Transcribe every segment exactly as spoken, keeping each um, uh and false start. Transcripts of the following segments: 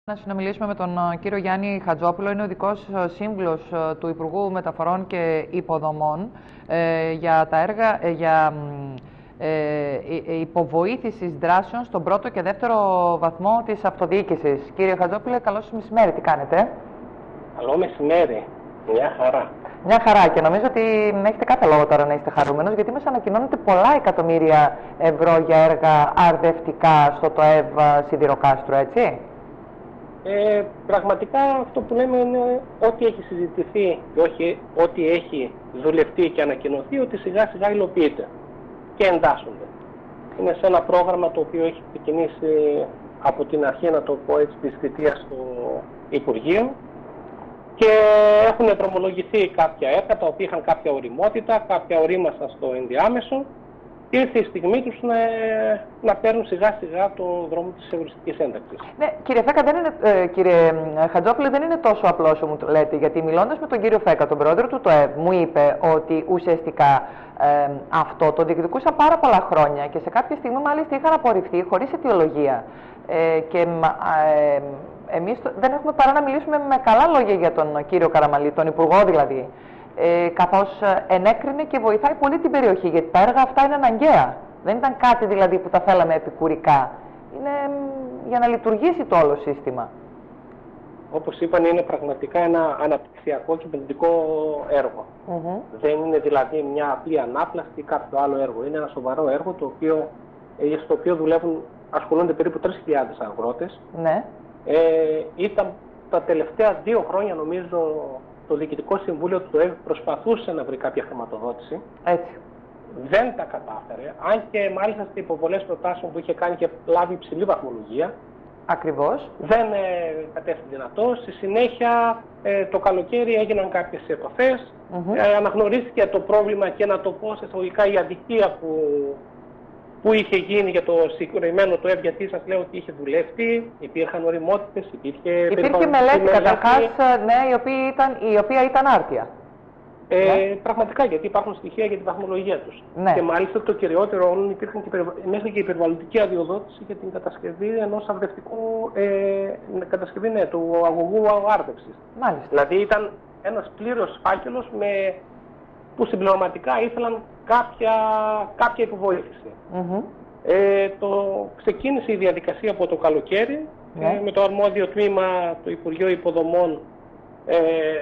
Να συνομιλήσουμε με τον κύριο Γιάννη Χατζόπουλο, είναι ο ειδικός σύμβουλος του Υπουργού Μεταφορών και Υποδομών ε, για τα έργα ε, για ε, υποβοήθησης δράσεων στον πρώτο και δεύτερο βαθμό της αυτοδιοίκησης. Κύριε Χατζόπουλε, καλώς σας μεσημέρι, τι κάνετε? Καλό μεσημέρι, μια χαρά. Μια χαρά, και νομίζω ότι έχετε κάθε λόγο τώρα να είστε χαρούμενος, γιατί μας ανακοινώνετε πολλά εκατομμύρια ευρώ για έργα αρδευτικά στο ΤΟΕΒ Σιδηροκάστρο, έτσι? Ε, πραγματικά αυτό που λέμε είναι ότι έχει συζητηθεί και όχι ότι έχει δουλευτεί και ανακοινωθεί, ότι σιγά σιγά υλοποιείται και εντάσσονται. Είναι σε ένα πρόγραμμα το οποίο έχει ξεκινήσει από την αρχή, να το πω έτσι, της θητείας στο Υπουργείο, και έχουν δρομολογηθεί κάποια έργα τα οποία είχαν κάποια οριμότητα, κάποια ορίμασαν στο ενδιάμεσο, και ήρθε η στιγμή τους να, να παίρνουν σιγά σιγά το δρόμο της ευρωστικής ένταξης. Ναι, κύριε Φέκα, δεν είναι, ε, κύριε Χατζόπουλε, δεν είναι τόσο απλό όσο μου λέτε, γιατί μιλώντας με τον κύριο Φέκα, τον πρόεδρο του ΤΟΕΒ, μου είπε ότι ουσιαστικά ε, αυτό το διεκδικούσαν πάρα πολλά χρόνια και σε κάποια στιγμή μάλιστα είχαν απορριφθεί χωρίς αιτιολογία. Ε, και ε, εμείς δεν έχουμε παρά να μιλήσουμε με καλά λόγια για τον κύριο Καραμαλή, τον Υπουργό δηλαδή. Ε, καθώς ενέκρινε και βοηθάει πολύ την περιοχή, γιατί τα έργα αυτά είναι αναγκαία. Δεν ήταν κάτι δηλαδή που τα θέλαμε επικουρικά. Είναι για να λειτουργήσει το όλο σύστημα. Όπως είπαν, είναι πραγματικά ένα αναπτυξιακό και επενδυτικό έργο. Mm-hmm. Δεν είναι δηλαδή μια απλή ανάπλαστη ή κάποιο άλλο έργο. Είναι ένα σοβαρό έργο το οποίο, στο οποίο δουλεύουν, ασχολούνται περίπου τρεις χιλιάδες αγρότες. Ναι. Ε, ήταν τα τελευταία δύο χρόνια, νομίζω, το Διοικητικό Συμβούλιο του ΤΟΕΒ προσπαθούσε να βρει κάποια χρηματοδότηση. Έτσι. Δεν τα κατάφερε, αν και μάλιστα στις υποβολές προτάσεων που είχε κάνει και λάβει υψηλή βαθμολογία. Ακριβώς. Δεν ε, κατέφυγε δυνατό. Στη συνέχεια ε, το καλοκαίρι έγιναν κάποιες επαφές. Mm-hmm. ε, αναγνωρίστηκε το πρόβλημα και, να το πω σε εισαγωγικά, η αδικία που, που είχε γίνει για το συγκεκριμένο ΤΟΕΒ, γιατί σας λέω ότι είχε δουλευτεί, υπήρχαν οριμότητες, υπήρχε... Υπήρχε μελέτη καταρχάς, ναι, η οποία ήταν, η οποία ήταν άρτια. Ε, ναι. Πραγματικά, γιατί υπάρχουν στοιχεία για τη βαθμολογία τους. Ναι. Και μάλιστα το κυριότερο όλων, υπήρχαν και μέχρι και υπερβαλλοντική αδειοδότηση για την κατασκευή ενός αρδευτικού, ε, κατασκευή ναι, του αγωγού άρδευσης. Μάλιστα. Δηλαδή ήταν ένας πλήρως φάκελος με, που συμπληρωματικά ήθελαν κάποια, κάποια υποβοήθηση. Mm-hmm. Ε, το, ξεκίνησε η διαδικασία από το καλοκαίρι, ναι. ε, με το αρμόδιο τμήμα του Υπουργείου Υποδομών, ε,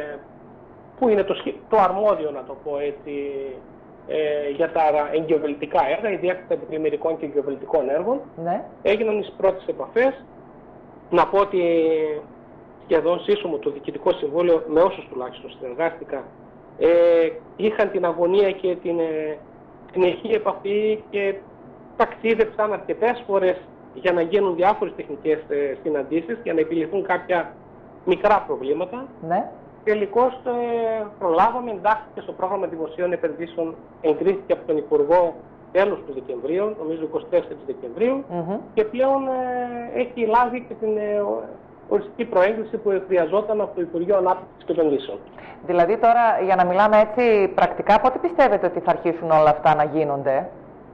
που είναι το, το αρμόδιο, να το πω έτσι, ε, για τα εγκυοβελτικά έργα, ιδιαίτερα των πλημμυρικών και εγκυοβελτικών έργων. Ναι. Έγιναν τις πρώτες επαφές. Να πω ότι σχεδόν σύσσωμο το Διοικητικό Συμβούλιο, με όσους τουλάχιστον συνεργάστηκα, ε, είχαν την αγωνία και την ε, συνεχή επαφή και ταξίδεψαν αρκετές φορές για να γίνουν διάφορες τεχνικές ε, συναντήσεις, για να επιληθούν κάποια μικρά προβλήματα. Ναι. Τελικώς ε, προλάβαμε, εντάχθηκε στο πρόγραμμα δημοσίων επενδύσεων, εγκρίθηκε από τον Υπουργό τέλος του Δεκεμβρίου, νομίζω εικοστή τέταρτη Δεκεμβρίου, Mm-hmm. και πλέον ε, έχει λάβει και την ε, οριστική προέγκριση που χρειαζόταν από το Υπουργείο Ανάπτυξης και Επενδύσεων. Δηλαδή τώρα, για να μιλάμε έτσι πρακτικά, πότε πιστεύετε ότι θα αρχίσουν όλα αυτά να γίνονται?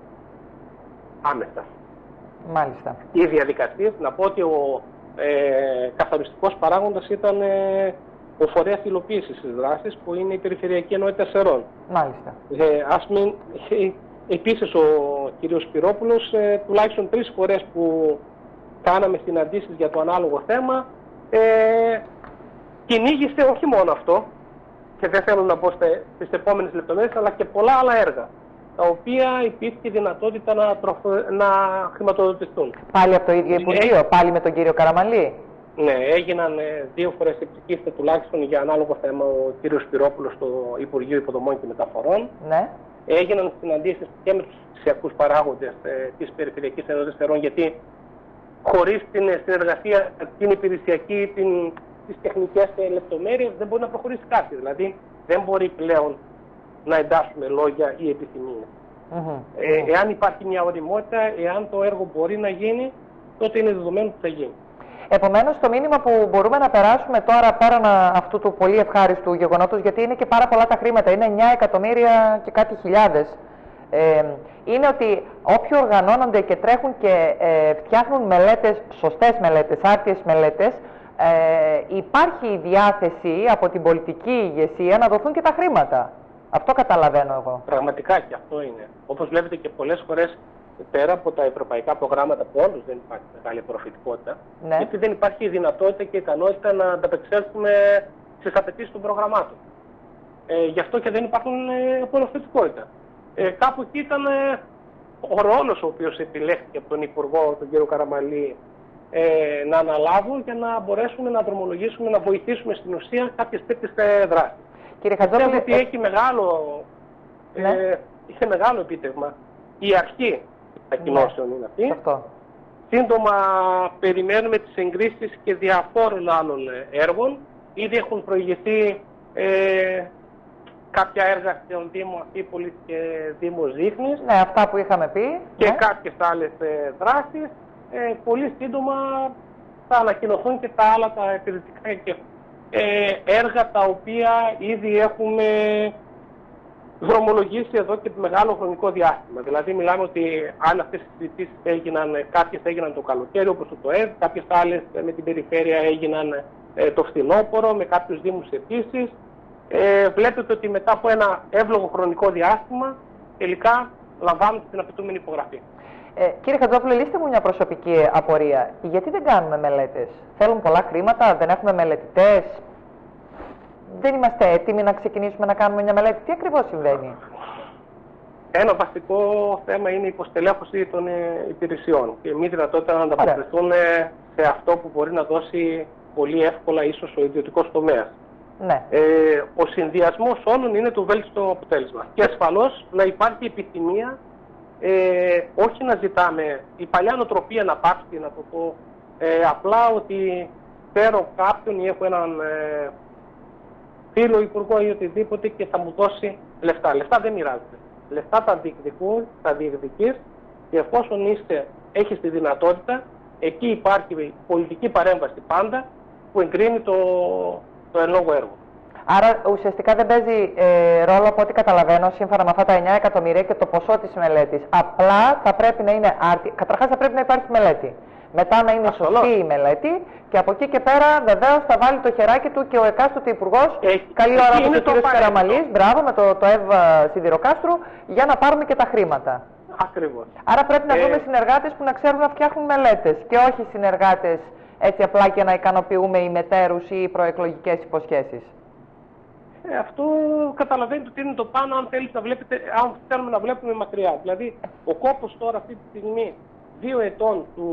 Άμεσα. Μάλιστα. Οι διαδικασίες, να πω ότι ο ε, καθοριστικός παράγοντας ήταν ε, ο φορέας υλοποίησης της δράσης, που είναι η Περιφερειακή Ενότητα Σερών. Μάλιστα. Ε, ας μην, ε, επίσης ο κ. Σπυρόπουλος, ε, τουλάχιστον τρεις φορές που κάναμε συναντήσεις για το ανάλογο θέμα, ε, κυνήγησε όχι μόνο αυτό, και δεν θέλω να πω στις επόμενες λεπτομέρειες, αλλά και πολλά άλλα έργα, τα οποία υπήρχε δυνατότητα να, τροφο, να χρηματοδοτηθούν. Πάλι από το ίδιο Υπουργείο, ε, πάλι με τον κύριο Καραμαλή? Ναι, έγιναν ε, δύο φορές επικοινωνίες τουλάχιστον για ανάλογο θέμα ο κ. Σπυρόπουλος στο Υπουργείο Υποδομών και Μεταφορών. Ναι. Έγιναν συναντήσεις και με τους ψηφιακούς παράγοντες ε, της Περιφερειακής Ενότητας Σερών, γιατί χωρίς την συνεργασία, την υπηρεσιακή, την, τις τεχνικές ε, λεπτομέρειες, δεν μπορεί να προχωρήσει κάτι. Δηλαδή δεν μπορεί πλέον να εντάσσουμε λόγια ή επιθυμίες. Mm-hmm. Ε, εάν υπάρχει μια οριμότητα, εάν το έργο μπορεί να γίνει, τότε είναι δεδομένο ότι θα γίνει. Επομένως, το μήνυμα που μπορούμε να περάσουμε τώρα, πέραν αυτού του πολύ ευχάριστου γεγονότος, γιατί είναι και πάρα πολλά τα χρήματα, είναι εννιά εκατομμύρια και κάτι χιλιάδες, ε, είναι ότι όποιοι οργανώνονται και τρέχουν και ε, φτιάχνουν μελέτες, σωστές μελέτες, άρτιες μελέτες, ε, υπάρχει η διάθεση από την πολιτική ηγεσία να δοθούν και τα χρήματα. Αυτό καταλαβαίνω εγώ. Πραγματικά και αυτό είναι. Όπως βλέπετε και πολλές φορές, πέρα από τα ευρωπαϊκά προγράμματα που όντως δεν υπάρχει μεγάλη προφητικότητα, ναι. γιατί δεν υπάρχει η δυνατότητα και η ικανότητα να ανταπεξέλθουμε στις απαιτήσεις των προγραμμάτων. Ε, γι' αυτό και δεν υπάρχουν ε, προφητικότητα. Ε, κάπου εκεί ήταν ε, ο ρόλος ο οποίος επιλέχθηκε από τον Υπουργό, τον κύριο Καραμανλή, ε, να αναλάβουν και να μπορέσουμε να δρομολογήσουμε, να βοηθήσουμε στην ουσία κάποιες τέτοιες δράσεις. Κύριε Χατζόπουλε, ότι έχει μεγάλο, ναι. ε, είχε μεγάλο επίτευγμα. Η αρχή των κοινώσεων ναι. είναι αυτή. Αυτό. Σύντομα περιμένουμε τις εγκρίσεις και διαφόρων άλλων έργων. Ήδη έχουν προηγηθεί ε, κάποια έργα στον Δήμο Αφίπολης και Δήμος Ζήχνης. Ναι, αυτά που είχαμε πει. Και ναι. κάποιες άλλες ε, δράσεις. Ε, πολύ σύντομα θα ανακοινωθούν και τα άλλα τα επιδυτικά και ε, έργα τα οποία ήδη έχουμε δρομολογήσει εδώ και μεγάλο χρονικό διάστημα. Δηλαδή μιλάμε ότι αν αυτές οι συζητήσεις έγιναν, κάποιες έγιναν το καλοκαίρι όπως το ΕΒ, κάποιες άλλες με την περιφέρεια έγιναν ε, το φθινόπωρο, με κάποιους δήμους επίσης. Ε, βλέπετε ότι μετά από ένα εύλογο χρονικό διάστημα τελικά λαμβάνουν την απαιτούμενη υπογραφή. Ε, κύριε Χατζόπουλε, λύστε μου μια προσωπική απορία. Γιατί δεν κάνουμε μελέτες? Θέλουν πολλά χρήματα, δεν έχουμε μελετητές, δεν είμαστε έτοιμοι να ξεκινήσουμε να κάνουμε μια μελέτη? Τι ακριβώς συμβαίνει? Ένα βασικό θέμα είναι η υποστελέχωση των υπηρεσιών και μη δυνατότητα να ανταποκριθούν σε αυτό που μπορεί να δώσει πολύ εύκολα ίσως ο ιδιωτικός τομέας. Ναι. Ε, ο συνδυασμός όλων είναι το βέλτιστο αποτέλεσμα. Και ασφαλώς να υπάρχει επιθυμία, ε, όχι να ζητάμε η παλιά νοοτροπία να πάψει, να το πω ε, απλά ότι φέρω κάποιον ή έχω έναν ε, φίλο υπουργό ή οτιδήποτε και θα μου δώσει λεφτά. Λεφτά δεν μοιράζεται. Λεφτά τα διεκδικούν, τα διεκδικείς και εφόσον είστε, έχεις τη δυνατότητα, εκεί υπάρχει πολιτική παρέμβαση πάντα που εγκρίνει το, το εν λόγω έργο. Άρα ουσιαστικά δεν παίζει ε, ρόλο από ό,τι καταλαβαίνω σύμφωνα με αυτά τα εννιά εκατομμύρια και το ποσό της μελέτης. Απλά θα πρέπει να είναι άρτη... Καταρχάς θα πρέπει να υπάρχει μελέτη. Μετά να είναι ασφαλώς σωστή η μελέτη και από εκεί και πέρα βεβαίως θα βάλει το χεράκι του και ο εκάστοτε υπουργός. Καλή ώρα του ο κ. Καραμανλής, μπράβο, με το, το ΕΒ Σιδηροκάστρου, για να πάρουμε και τα χρήματα. Ακριβώς. Άρα πρέπει να ε... βρούμε συνεργάτες που να ξέρουν να φτιάχνουν μελέτες και όχι συνεργάτες έτσι απλά και να ικανοποιούμε ημετέρους ή προεκλογικές υποσχέσεις. Ε, αυτό καταλαβαίνετε ότι είναι το πάνω αν, θέλετε να βλέπετε, αν θέλουμε να βλέπουμε μακριά. Δηλαδή, ο κόπος τώρα αυτή τη στιγμή δύο ετών του,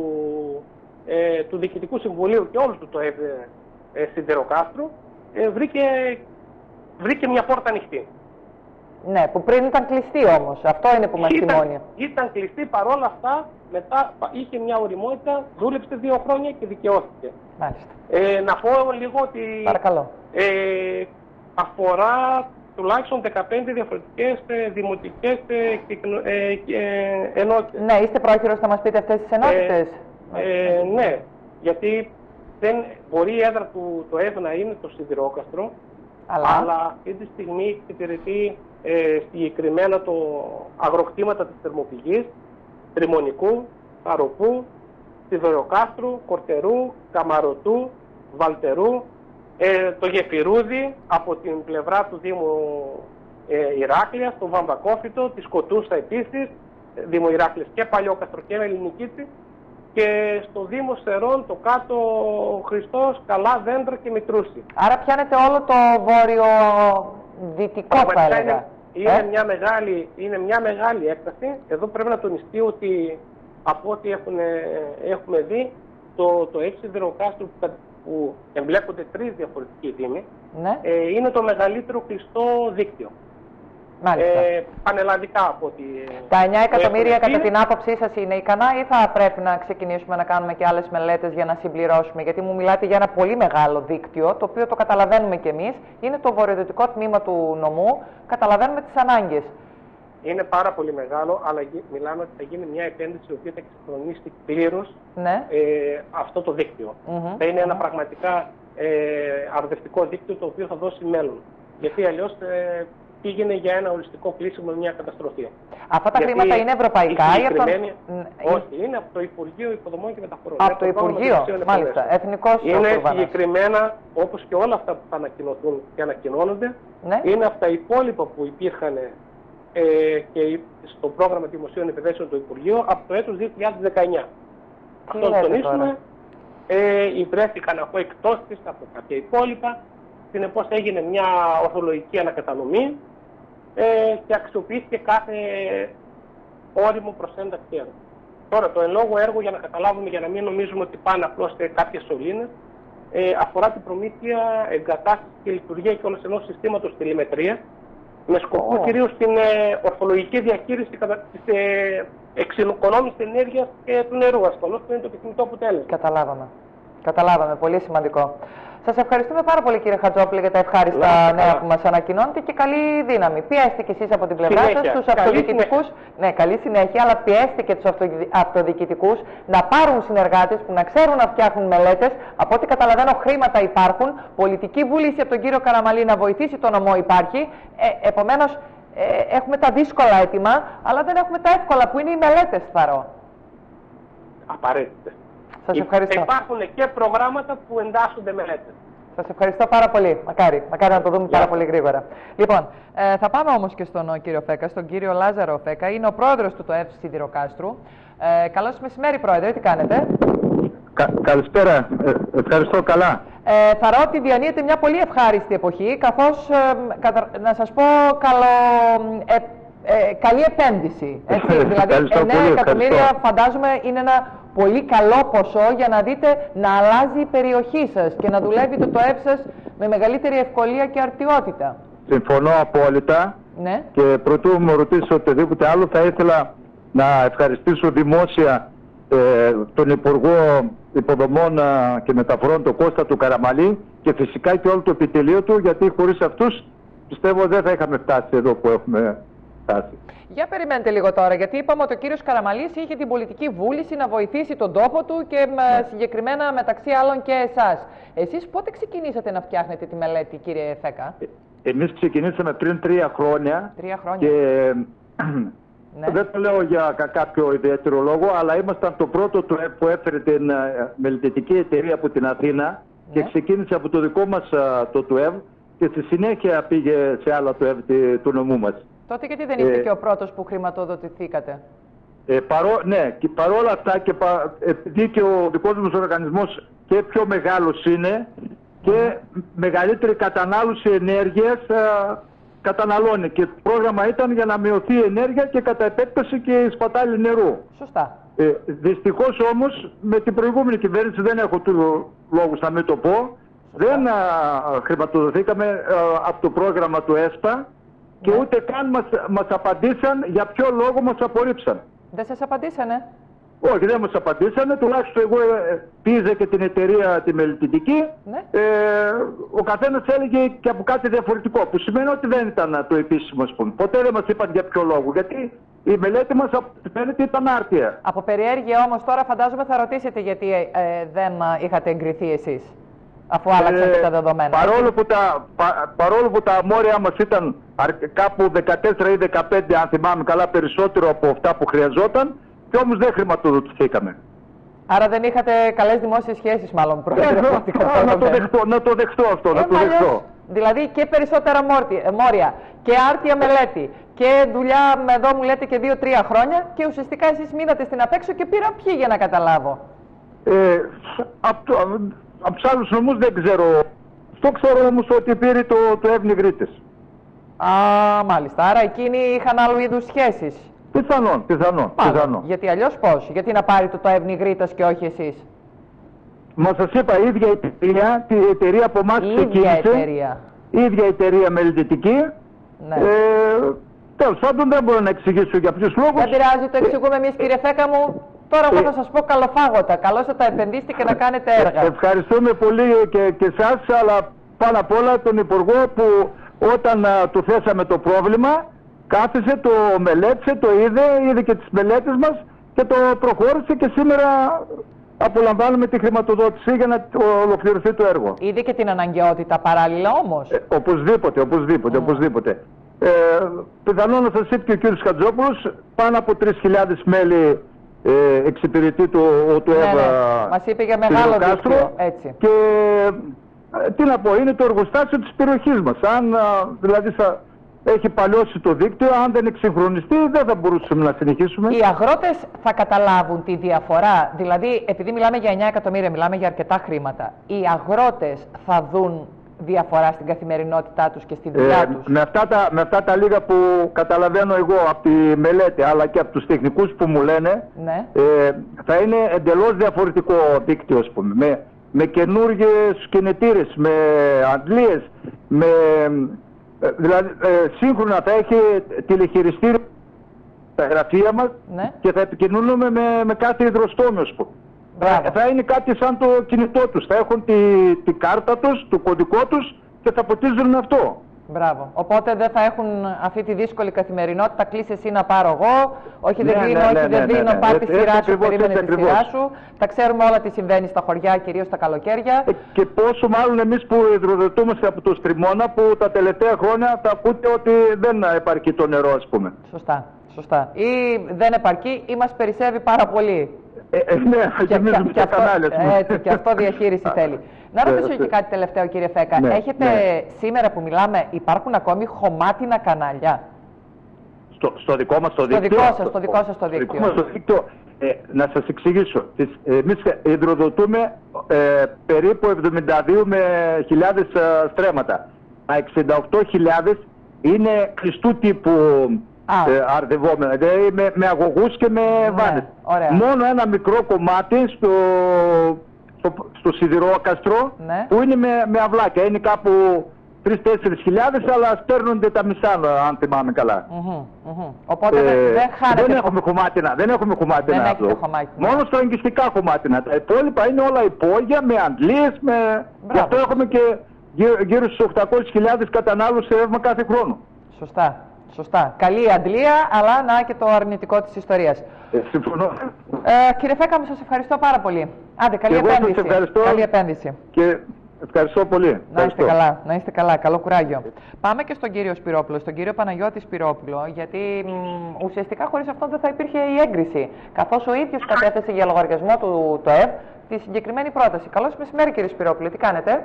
ε, του Διοικητικού Συμβουλίου και όλου του το ΕΒ ε, Σιδηροκάστρου ε, βρήκε, βρήκε μια πόρτα ανοιχτή. Ναι, που πριν ήταν κλειστή όμως. Αυτό είναι που μας θυμώνει. Ήταν κλειστή, παρόλα αυτά, μετά είχε μια οριμότητα, δούλεψε δύο χρόνια και δικαιώθηκε. Μάλιστα. Ε, να πω λίγο ότι Παρακαλώ. Ε, αφορά τουλάχιστον δεκαπέντε διαφορετικές ε, δημοτικές ε, ε, ε, ενότητες. Ναι, είστε πρόχειρος να μας πείτε αυτές τις ενότητες. Ε, ε, ναι, γιατί δεν μπορεί η έδρα του το ΕΒ να είναι το Σιδηρόκαστρο, αλλά, αλλά αυτή τη στιγμή εξυπηρετεί ε, συγκεκριμένα το αγροκτήματα της Θερμοπηγής, Τριμονικού, Χαροπού, Σιδηροκάστρου, Κορτερού, Καμαρωτού, Βαλτερού, ε, το Γεφυρούδι από την πλευρά του Δήμου ε, Ηράκλειας, το Βαμβακόφυτο, τη Σκοτούσα επίσης, Δήμο Ηράκλειας και Παλιόκαστρο και Ελληνικήτη, και στο Δήμο Σερών το κάτω Χριστός, Καλά, Δέντρα και Μητρούση. Άρα πιάνετε όλο το βόρειο-δυτικό, θα έλεγα. Είναι, είναι, ε? μια μεγάλη, είναι μια μεγάλη έκταση. Εδώ πρέπει να τονιστεί ότι από ό,τι έχουμε, έχουμε δει, το, το έξι Σιδηροκάστρο που, που εμπλέκονται τρεις διαφορετικοί δήμοι, ναι. ε, είναι το μεγαλύτερο κλειστό δίκτυο. Ε, πανελλαδικά από ότι... Τα εννιά εκατομμύρια κατά την άποψή σας είναι ικανά ή θα πρέπει να ξεκινήσουμε να κάνουμε και άλλες μελέτες για να συμπληρώσουμε? Γιατί μου μιλάτε για ένα πολύ μεγάλο δίκτυο, το οποίο το καταλαβαίνουμε κι εμείς. Είναι το βορειοδυτικό τμήμα του νομού, καταλαβαίνουμε τις ανάγκες. Είναι πάρα πολύ μεγάλο, αλλά μιλάμε ότι θα γίνει μια επένδυση η οποία θα εξυγχρονίσει πλήρως ναι. ε, αυτό το δίκτυο. Mm-hmm. Θα είναι ένα mm-hmm. πραγματικά ε, αρδευτικό δίκτυο το οποίο θα δώσει μέλλον. Γιατί αλλιώς ε, πήγαινε για ένα οριστικό κλείσιμο με μια καταστροφή. Αυτά τα Γιατί χρήματα είναι ευρωπαϊκά ή από τον... Όχι, είναι από το Υπουργείο Υποδομών και Μεταφορών. Από το Υπουργείο, μάλιστα, εθνικός είναι συγκεκριμένα, όπως και όλα αυτά που θα ανακοινωθούν και ανακοινώνονται, ναι. Είναι από τα υπόλοιπα που υπήρχαν ε, και στο πρόγραμμα δημοσίων επιδέσεων του Υπουργείου από το έτος δύο χιλιάδες δεκαεννιά. Αυτό το τονίσουμε, ε, υπρέθηκαν από εκτός της, από κάποια υπόλοιπα. Συνεπώς έγινε μια ορθολογική ανακατανομή ε, και αξιοποιήθηκε κάθε όριμο προς ένταξη έργο. Τώρα το εν λόγω έργο, για να καταλάβουμε, για να μην νομίζουμε ότι πάνε απλώς σε κάποιες σωλήνες, ε, αφορά την προμήθεια, εγκατάσταση και λειτουργία και όλος ενός συστήματος τηλεμετρίας με σκοπό oh. κυρίως την ε, ορθολογική διαχείριση κατά της ε, εξοικονόμησης ενέργειας και του νερού, ασφαλώς που είναι το επιθυμητό αποτέλεσμα. Καταλάβαμε. Καταλάβαμε. Πολύ σημαντικό. Σας ευχαριστούμε πάρα πολύ, κύριε Χατζόπουλε, για τα ευχάριστα Λάτε, νέα καλά. που μας ανακοινώνετε και καλή δύναμη. Πιέστε και εσείς από την πλευρά σας τους αυτοδιοικητικούς. Ναι, καλή συνέχεια, αλλά πιέστε και τους αυτοδιοικητικούς να πάρουν συνεργάτες που να ξέρουν να φτιάχνουν μελέτες. Από ό,τι καταλαβαίνω, χρήματα υπάρχουν. Πολιτική βούληση από τον κύριο Καραμαλή να βοηθήσει το νομό υπάρχει. Ε, επομένως, ε, έχουμε τα δύσκολα έτοιμα, αλλά δεν έχουμε τα εύκολα που είναι οι μελέτες, θαρώ. Απαραίτητα. Σας ευχαριστώ. Υπάρχουν και προγράμματα που εντάσσονται μελέτες. Σας ευχαριστώ πάρα πολύ. Μακάρι, μακάρι να το δούμε yeah. πάρα πολύ γρήγορα. Λοιπόν, ε, θα πάμε όμως και στον κύριο Φέκα, στον κύριο Λάζαρο Φέκα. Είναι ο πρόεδρος του ΤΟΕΒ Σιδηροκάστρου. Ε, καλώς μεσημέρι, πρόεδρε. Τι κάνετε? Κα, καλησπέρα. Ε, ευχαριστώ καλά. Ε, θα ρω ότι διανύεται μια πολύ ευχάριστη εποχή, καθώς, ε, κατα... να σας πω, καλό... Ε, Ε, καλή επένδυση. Έτσι. Δηλαδή, εννέα εκατομμύρια φαντάζομαι είναι ένα πολύ καλό ποσό για να δείτε να αλλάζει η περιοχή σας και να δουλεύει το ΤΟΕΒ σας με μεγαλύτερη ευκολία και αρτιότητα. Συμφωνώ απόλυτα. Ναι. Και πρωτού μου ρωτήσω οτιδήποτε άλλο, θα ήθελα να ευχαριστήσω δημόσια ε, τον Υπουργό Υποδομών και Μεταφορών, τον Κώστα του Καραμαλή, και φυσικά και όλο το επιτελείο του, γιατί χωρίς αυτούς πιστεύω δεν θα είχαμε φτάσει εδώ που έχουμε. Για περιμένετε λίγο τώρα, γιατί είπαμε ότι ο κύριος Καραμαλής είχε την πολιτική βούληση να βοηθήσει τον τόπο του και yeah. συγκεκριμένα μεταξύ άλλων και εσάς. Εσείς πότε ξεκινήσατε να φτιάχνετε τη μελέτη, κύριε Φέκα? Ε, εμείς ξεκινήσαμε πριν τρία χρόνια. Τρία χρόνια. Και ναι. δεν το λέω για κάποιο ιδιαίτερο λόγο, αλλά ήμασταν το πρώτο που έφερε την μελετητική εταιρεία από την Αθήνα ναι. και ξεκίνησε από το δικό μας το ΤΟΕΒ και στη συνέχεια πήγε σε άλλα ΤΟΕΒ του νομού μας. Τότε γιατί δεν είστε ε, και ο πρώτος που χρηματοδοτηθήκατε? Ε, παρό, ναι, και παρόλα αυτά, και πα, επειδή και ο δικός μας οργανισμός και πιο μεγάλος είναι και mm. μεγαλύτερη κατανάλωση ενέργειας α, καταναλώνει. Και το πρόγραμμα ήταν για να μειωθεί η ενέργεια και κατά επέκταση και η σπατάλη νερού. Σωστά. Ε, δυστυχώς όμως με την προηγούμενη κυβέρνηση, δεν έχω του λόγους να μην το πω, Σωστά. δεν α, χρηματοδοτηθήκαμε α, από το πρόγραμμα του ΕΣΠΑ. Και ναι. ούτε καν μας, μας απαντήσαν για ποιο λόγο μας απορρίψαν. Δεν σας απαντήσανε? Όχι, δεν μας απαντήσανε. Τουλάχιστον εγώ πήζα και την εταιρεία τη μελετητική. Ναι. Ε, ο καθένας έλεγε και από κάτι διαφορετικό. Που σημαίνει ότι δεν ήταν το επίσημο, ας πούμε. Ποτέ δεν μας είπαν για ποιο λόγο. Γιατί η μελέτη μας φαίνεται ήταν άρτια. Από περιέργεια όμως τώρα φαντάζομαι θα ρωτήσετε γιατί ε, δεν είχατε εγκριθεί εσείς, αφού άλλαξατε ε, τα δεδομένα. Παρόλο που τα, πα, παρόλο που τα αμόρια μας ήταν κάπου δεκατέσσερα ή δεκαπέντε, αν θυμάμαι καλά, περισσότερο από αυτά που χρειαζόταν, και όμως δεν χρηματοδοτηθήκαμε. Άρα δεν είχατε καλές δημόσιες σχέσεις, μάλλον, πρόεδρε. Ε, να, το δεχτώ, να το δεχτώ αυτό, ε, να το δεχτώ. Δηλαδή και περισσότερα μόρια και άρτια μελέτη και δουλειά, εδώ μου λέτε και δύο τρία χρόνια, και ουσιαστικά εσείς μείνατε στην απέξω και πήρα ποιοι, για να καταλάβω. Ε, από από τους άλλους νομούς δεν ξέρω. Αυτό ξέρω όμως ότι πήρε το, το ΕΒ Νιγρίτης. Α, μάλιστα. Άρα εκείνοι είχαν άλλου είδους σχέσεις. Πιθανόν, πιθανόν, πιθανόν. Γιατί αλλιώς πώς? Γιατί να πάρει το, το ΕΒ Νιγρίτας και όχι εσείς? Μα σας είπα, η ίδια εταιρεία, η εταιρεία από εμάς ξεκίνησε. Η ίδια εταιρεία. Η ίδια εταιρεία μελετητική. Ναι. Ε, τέλος πάντων δεν μπορώ να εξηγήσω για ποιους λόγους. Δεν πειράζει, το εξηγούμε εμείς, κύριε Φέκα μου. Τώρα εγώ θα σας πω καλοφάγωτα. Καλώς θα τα επενδύσετε και να κάνετε έργα. Ευχαριστούμε πολύ και, και εσάς, αλλά πάνω απ' όλα τον Υπουργό που όταν α, του θέσαμε το πρόβλημα, κάθισε, το μελέτησε, το είδε, είδε και τις μελέτες μας και το προχώρησε, και σήμερα απολαμβάνουμε τη χρηματοδότηση για να ολοκληρωθεί το έργο. Είδε και την αναγκαιότητα παράλληλα όμως. Ε, οπωσδήποτε, οπωσδήποτε, mm. οπωσδήποτε. Ε, πιθανόν να σας είπε και ο κύριος Χατζόπουλος, πάνω από τρεις χιλιάδες μέλη ε, εξυπηρετεί το ΟΤΟΕΒ. Ναι, ναι. Μας είπε για μεγάλο δίκτυο, έτσι. Και ε, τι να πω, είναι το εργοστάσιο της περιοχής μας. Αν α, δηλαδή θα έχει παλιώσει το δίκτυο, αν δεν εξυγχρονιστεί, δεν θα μπορούσαμε να συνεχίσουμε. Οι αγρότες θα καταλάβουν τη διαφορά, δηλαδή επειδή μιλάμε για εννιά εκατομμύρια, μιλάμε για αρκετά χρήματα. Οι αγρότες θα δουν διαφορά στην καθημερινότητά τους και στη δουλειά ε, τους. Με αυτά, τα, με αυτά τα λίγα που καταλαβαίνω εγώ από τη μελέτη, αλλά και από τους τεχνικούς που μου λένε, ναι. ε, θα είναι εντελώς διαφορετικό δίκτυο, ας πούμε. Με, με καινούργιες κινητήρες, με αντλίες, με, ε, δηλαδή ε, σύγχρονα θα έχει τηλεχειριστήριο στα γραφεία μας, ναι. Και θα επικοινωνούμε με, με κάθε υδροστόμιο, ας πούμε. Θα, θα είναι κάτι σαν το κινητό τους. Θα έχουν τη, τη κάρτα τους, το κωδικό τους και θα ποτίζουν με αυτό. Μπράβο. Οπότε δεν θα έχουν αυτή τη δύσκολη καθημερινότητα. Κλείσει εσύ να πάρω εγώ. Όχι δεν ναι, δίνω, ναι, όχι ναι, δεν ναι, δίνω. ναι, ναι. Πάρ' τη σειρά σου, περίμενε τη σειρά σου. Τα ξέρουμε όλα τι συμβαίνει στα χωριά, κυρίως τα καλοκαίρια. Ε, και πόσο μάλλον εμείς που υδροδοτούμαστε από το Στριμώνα, που τα τελευταία χρόνια θα ακούτε ότι δεν επαρκεί το νερό, ας πούμε. Σωστά. Σωστά. Ή δεν επαρκεί ή μας περισσεύει πάρα πολύ. Ε, ε, ναι, και, και, και, αυτό, έτσι, και αυτό διαχείριση θέλει. Να ρωτήσω και κάτι τελευταίο, κύριε Φέκα. Ναι, Έχετε ναι. σήμερα που μιλάμε, υπάρχουν ακόμη χωμάτινα κανάλια? Στο, στο δικό μας το στο δίκτυο. Δικό σας, στο δικό σας το δίκτυο. Στο δικό μας το δίκτυο. Ε, να σας εξηγήσω. Εμείς υδροδοτούμε ε, περίπου εβδομήντα δύο με χιλιάδες ε, στρέμματα. Τα εξήντα οκτώ χιλιάδες είναι κλειστού τύπου ε, αρδευόμενα, δηλαδή με, με αγωγούς και με ναι, βάνες. Μόνο ένα μικρό κομμάτι στο, στο, στο σιδηρόκαστρο, ναι. Που είναι με, με αυλάκια. Είναι κάπου τρεις τέσσερις χιλιάδες, αλλά στέρνονται τα μισά, αν θυμάμαι καλά. Mm-hmm, mm-hmm. Οπότε ε, δεν χάνεται. Δεν έχουμε χωμάτινα, δεν έχουμε χωμάτινα. Δεν έχετε χωμάτινα. Μόνο στα εγκυστικά χωμάτινα. Τα υπόλοιπα είναι όλα υπόγεια, με αντλίες, με... Γι' αυτό έχουμε και γύρω, γύρω στους οκτακόσιες χιλιάδες κατανάλωση ρεύμα κάθε χρόνο. Σωστά. Σωστά. Καλή αντλία, αλλά να και το αρνητικό της ιστορίας. Ε, συμφωνώ. Ε, κύριε Φέκα, μου σας ευχαριστώ πάρα πολύ. Άντε, καλή και επένδυση. Εγώ ευχαριστώ. Καλή επένδυση. Και ευχαριστώ πολύ. Να ευχαριστώ. είστε καλά, να είστε καλά. Καλό κουράγιο. Πάμε και στον κύριο Σπυρόπουλο, στον κύριο Παναγιώτη Σπυρόπουλο, γιατί μ, ουσιαστικά χωρίς αυτό δεν θα υπήρχε η έγκριση. Καθώς ο ίδιος κατέθεσε για λογαριασμό του ΤΟΕΒ τη συγκεκριμένη πρόταση. Καλώς μεσημέρι, κύριε Σπυρόπουλο, τι κάνετε?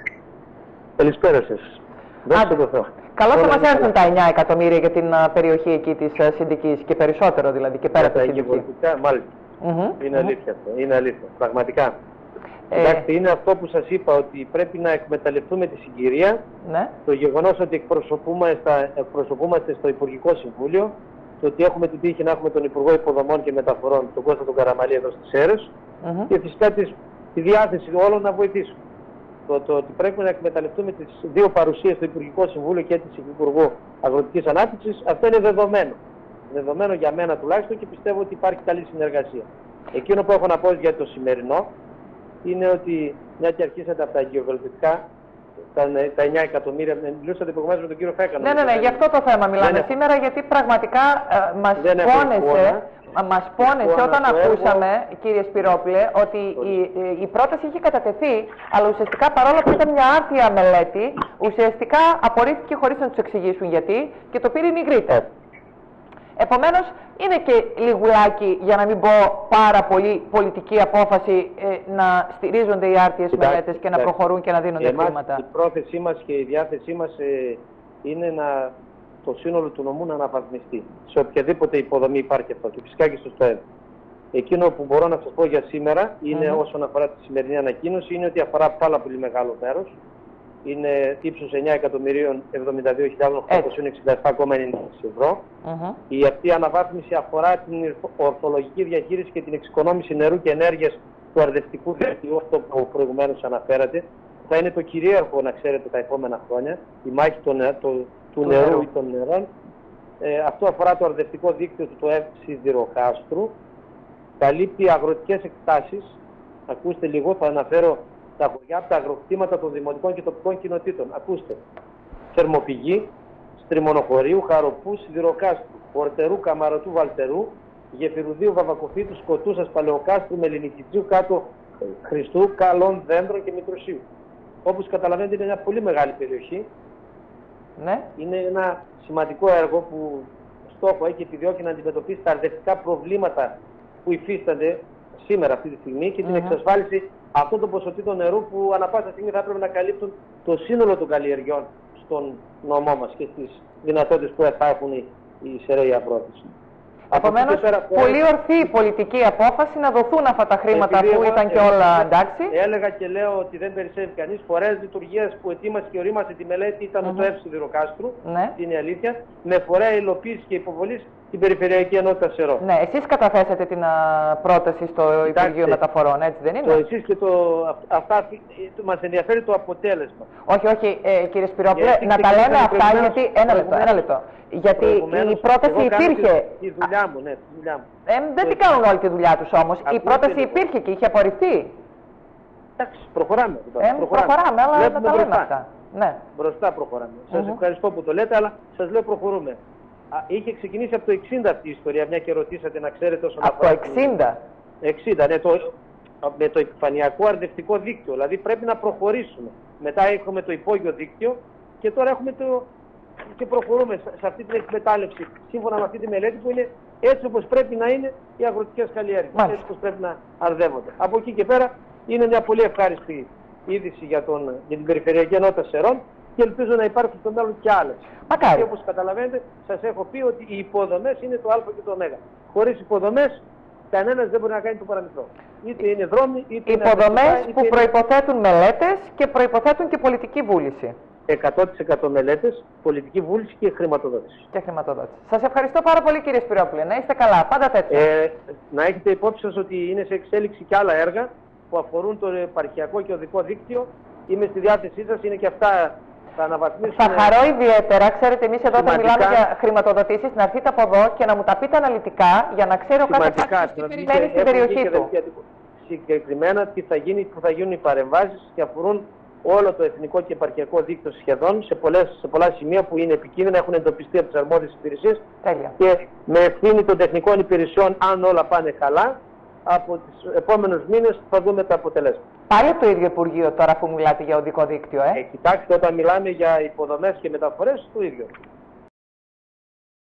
Καλησπέρα σας. Δώστε το Θεό. Καλώς θα μας έρθουν τα εννιά εκατομμύρια για την uh, περιοχή εκεί της uh, Συνδικής και περισσότερο δηλαδή και πέρα από τη Συνδική. Μάλιστα. Mm-hmm. Είναι mm-hmm. αλήθεια αυτό. Είναι αλήθεια. Πραγματικά. Ε... Κοιτάξτε, είναι αυτό που σας είπα, ότι πρέπει να εκμεταλλευτούμε τη συγκυρία. Ναι. Το γεγονός ότι εκπροσωπούμαστε, εκπροσωπούμαστε στο Υπουργικό Συμβούλιο, το ότι έχουμε την τύχη να έχουμε τον Υπουργό Υποδομών και Μεταφορών, τον Κώστα τον Καραμαλή εδώ στις Σέρρες, mm-hmm. και φυσικά τη, τη διάθεση όλων να βοηθήσουμε. Το, το ότι πρέπει να εκμεταλλευτούμε τις δύο παρουσίες στο Υπουργικό Συμβούλιο και της Υπουργού Αγροτικής Ανάπτυξης, αυτό είναι δεδομένο. Δεδομένο για μένα τουλάχιστον και πιστεύω ότι υπάρχει καλή συνεργασία. Εκείνο που έχω να πω για το σημερινό είναι ότι μια και αρχίσατε από τα γεωβελτιστικά, τα, τα εννιά εκατομμύρια, μιλούσατε προηγουμένως με τον κύριο Φέκα. Ναι, ναι, ναι, γι' αυτό το θέμα μιλάμε ναι, σήμερα, γιατί πραγματικά ε, μας πόνεσε. Μας πόνεσε όταν ακούσαμε, έργο... κύριε Σπυρόπουλε, ότι η, η πρόταση είχε κατατεθεί, αλλά ουσιαστικά παρόλο που ήταν μια άρτια μελέτη, ουσιαστικά απορρίφθηκε χωρίς να τους εξηγήσουν γιατί και το πήρε η Νιγρήτα. Επομένως, είναι και λιγουλάκι, για να μην πω πάρα πολύ πολιτική απόφαση, ε, να στηρίζονται οι άρτιες μελέτες και να προχωρούν και να δίνονται εμάς, χρήματα. Η πρόθεσή μας και η διάθεσή μας ε, είναι να... το σύνολο του νομού να αναβαθμιστεί. Σε οποιαδήποτε υποδομή υπάρχει αυτό. Και φυσικά και στο ΣΤΟΕΒ. Εκείνο που μπορώ να σας πω για σήμερα είναι, mm-hmm. όσον αφορά τη σημερινή ανακοίνωση, είναι ότι αφορά πάρα πολύ μεγάλο μέρος. Είναι ύψος εννιά εκατομμυρίων εβδομήντα δύο χιλιάδες οκτακόσια εξήντα επτά κόμμα ενενήντα ευρώ. Mm-hmm. Η αυτή αναβάθμιση αφορά την ορθολογική διαχείριση και την εξοικονόμηση νερού και ενέργειας του αρδευτικού δικτύου, αυτό που προηγουμένως αναφέρατε. Θα είναι το κυρίαρχο, να ξέρετε, τα επόμενα χρόνια, η μάχη των, το, του νερού, νερού ή των νερών. Ε, αυτό αφορά το αρδευτικό δίκτυο του ΤΟΕΒ Σιδηροκάστρου. Καλύπτει αγροτικές εκτάσεις. Ακούστε λίγο, θα αναφέρω τα χωριά από τα αγροκτήματα των δημοτικών και τοπικών κοινοτήτων. Ακούστε. Θερμοπηγή, Στριμονοχωρίου, Χαροπού, Σιδηροκάστρου, Πορτερού, Καμαρωτού, Βαλτερού, Γεφυρουδίου, Βαβακοφίτου, Σκοτούσας, Παλαιοκάστρου, Μελινικιτζίου, Κάτω Χριστού, Καλών Δέντρων και Μητροσίου. Όπως καταλαβαίνετε, είναι μια πολύ μεγάλη περιοχή. Ναι. Είναι ένα σημαντικό έργο που στόχο έχει επιδιώκει να αντιμετωπίσει τα αρδευτικά προβλήματα που υφίστανται σήμερα αυτή τη στιγμή και την Mm-hmm. εξασφάλιση αυτών των ποσοτήτων νερού που ανά πάσα στιγμή θα έπρεπε να καλύπτουν το σύνολο των καλλιεργειών στον νομό μας και στις δυνατότητες που θα έχουν οι, οι σεραίοι αγρότες. Επομένως, πολύ ορθή η πολιτική απόφαση να δοθούν αυτά τα χρήματα Επειδή που εγώ, ήταν και εγώ, όλα εντάξει. Έλεγα και λέω ότι δεν περισσεύει κανείς. Φορές λειτουργίας που ετοίμασε και ορίμασε τη μελέτη ήταν Mm-hmm. το ΕΦ Σιδηροκάστρου, Ναι. είναι η αλήθεια, με φορέα υλοποίηση και υποβολής στην Περιφερειακή Ενότητα Σερών. Ναι, εσείς καταθέσατε την α, πρόταση στο Κοιτάξτε, Υπουργείο Μεταφορών, έτσι δεν είναι? Το εσείς και το, αυτά, μας ενδιαφέρει το αποτέλεσμα. Όχι, όχι, ε, κύριε Σπυρόπουλε, Γιατί να τα λέμε αυτά γιατί... Ένα λεπτό, ένα λεπτό. Γιατί η πρόταση εγώ υπήρχε... Τη δουλειά μου, ναι, τη δουλειά μου. Ε, δεν την κάνουν όλη τη δουλειά τους όμως. Η Ακούστε πρόταση λίγο. υπήρχε και είχε απορριφθεί. Εντάξει, προχωράμε. Ε, προχωράμε, αλλά Βλέπουμε να τα λέμε μπροστά. αυτά. Ναι. Μπροστά προχωράμε. Σας Mm-hmm. ευχαριστώ που το λέτε, αλλά σας λέω προχωρούμε. Α, είχε ξεκινήσει από το εξήντα αυτή η ιστορία, μια και ρωτήσατε να ξέρετε όσον Από το αφορά. εξήντα. εξήντα, ναι, το, με το επιφανειακό αρδευτικό δίκτυο. Δηλαδή πρέπει να προχωρήσουμε. Μετά έχουμε το υπόγειο δίκτυο και τώρα έχουμε το. Και προχωρούμε σε αυτή την εκμετάλλευση σύμφωνα με αυτή τη μελέτη που είναι έτσι όπως πρέπει να είναι οι αγροτικές καλλιέργειες. Μάλιστα. Έτσι όπως πρέπει να αρδεύονται. Από εκεί και πέρα είναι μια πολύ ευχάριστη είδηση για, τον, για την Περιφερειακή Ενότητα Σερών και ελπίζω να υπάρχουν στο μέλλον και άλλες. Μακάρι. Και όπως καταλαβαίνετε, σας έχω πει ότι οι υποδομές είναι το Α και το Ω. Χωρίς υποδομές, κανένας δεν μπορεί να κάνει το παραμικρό. Είτε είναι δρόμοι, είτε Υποδομές είναι είτε που προϋποθέτουν μελέτες και προϋποθέτουν και πολιτική βούληση. εκατό τοις εκατό μελέτες, πολιτική βούληση και χρηματοδότηση. Και χρηματοδότηση. Σας ευχαριστώ πάρα πολύ, κύριε Σπυρόπουλε. Να είστε καλά. Πάντα τέτοια. Ε, να έχετε υπόψη σας ότι είναι σε εξέλιξη και άλλα έργα που αφορούν το επαρχιακό και οδικό δίκτυο. Είμαι στη διάθεσή σας, είναι και αυτά θα αναβαθμίσουν. Θα χαρώ ιδιαίτερα, ξέρετε, εμείς εδώ θα σημαντικά, μιλάμε για χρηματοδοτήσεις, να έρθετε από εδώ και να μου τα πείτε αναλυτικά για να ξέρω κάθε πράξης τι περιμένει στην περιοχή του. Συγκεκριμένα τι θα γίνει, που θα γίνουν οι παρεμβάσεις και αφορούν όλο το εθνικό και επαρχιακό δίκτυο σχεδόν σε, πολλές, σε πολλά σημεία που είναι επικίνδυνα, έχουν εντοπιστεί από τις αρμόδιες υπηρεσίες. Τέλεια. Και με ευθύνη των τεχνικών υπηρεσιών, αν όλα πάνε καλά, από τους επόμενους μήνες θα δούμε τα αποτελέσματα. Πάλι το ίδιο Υπουργείο τώρα που μιλάτε για οδικό δίκτυο, ε. Ε, κοιτάξτε, όταν μιλάμε για υποδομές και μεταφορές, το ίδιο.